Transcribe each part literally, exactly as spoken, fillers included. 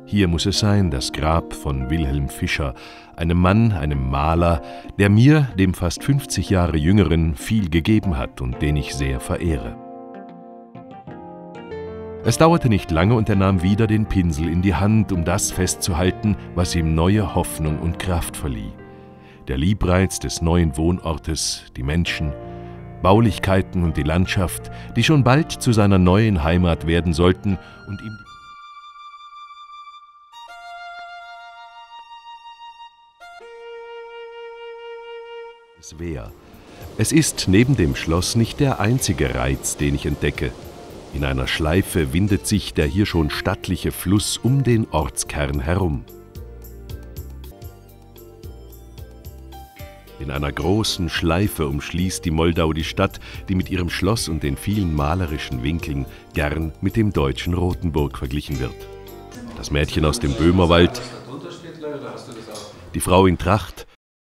Hier muss es sein, das Grab von Wilhelm Fischer, einem Mann, einem Maler, der mir, dem fast fünfzig Jahre jüngeren, viel gegeben hat und den ich sehr verehre. Es dauerte nicht lange und er nahm wieder den Pinsel in die Hand, um das festzuhalten, was ihm neue Hoffnung und Kraft verlieh. Der Liebreiz des neuen Wohnortes, die Menschen, Baulichkeiten und die Landschaft, die schon bald zu seiner neuen Heimat werden sollten und ihm es wär. Es ist neben dem Schloss nicht der einzige Reiz, den ich entdecke. In einer Schleife windet sich der hier schon stattliche Fluss um den Ortskern herum. In einer großen Schleife umschließt die Moldau die Stadt, die mit ihrem Schloss und den vielen malerischen Winkeln gern mit dem deutschen Rothenburg verglichen wird. Das Mädchen aus dem Böhmerwald, die Frau in Tracht,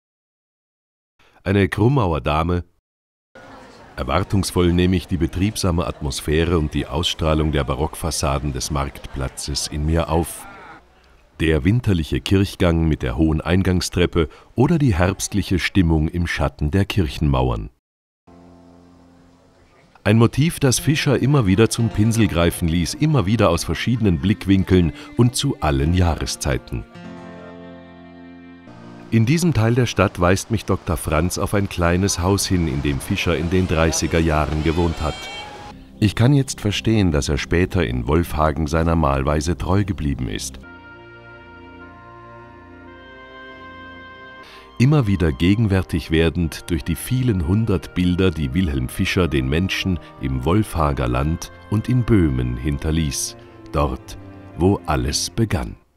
eine Krummauer Dame. Erwartungsvoll nehme ich die betriebsame Atmosphäre und die Ausstrahlung der Barockfassaden des Marktplatzes in mir auf. Der winterliche Kirchgang mit der hohen Eingangstreppe oder die herbstliche Stimmung im Schatten der Kirchenmauern. Ein Motiv, das Fischer immer wieder zum Pinsel greifen ließ, immer wieder aus verschiedenen Blickwinkeln und zu allen Jahreszeiten. In diesem Teil der Stadt weist mich Doktor Franz auf ein kleines Haus hin, in dem Fischer in den dreißiger Jahren gewohnt hat. Ich kann jetzt verstehen, dass er später in Wolfhagen seiner Malweise treu geblieben ist. Immer wieder gegenwärtig werdend durch die vielen hundert Bilder, die Wilhelm Fischer den Menschen im Wolfhager Land und in Böhmen hinterließ, dort, wo alles begann.